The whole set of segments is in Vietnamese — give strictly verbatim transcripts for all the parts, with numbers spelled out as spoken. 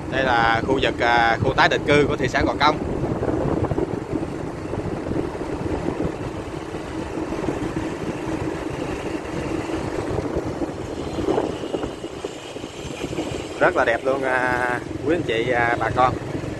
Đây là khu vực à, khu tái định cư của thị xã Gò Công. Rất là đẹp luôn à, quý anh chị à, bà con.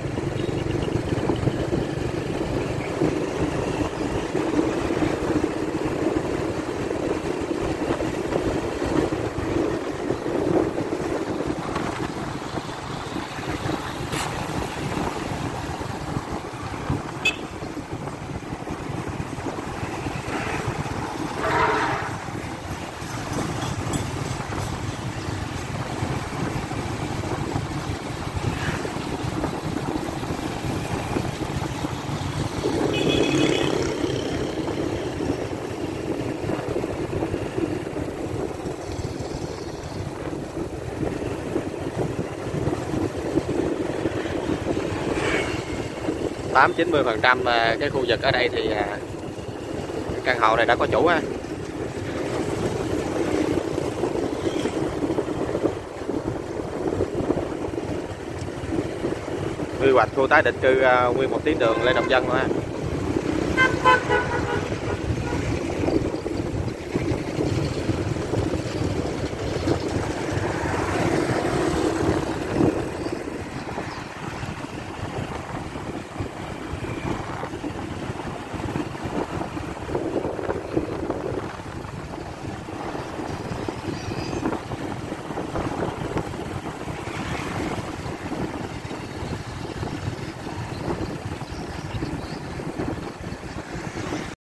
tám chín mươi phần trăm cái khu vực ở đây thì căn hộ này đã có chủ ha. Quy hoạch khu tái định cư nguyên một tuyến đường Lê Đồng Vân ha.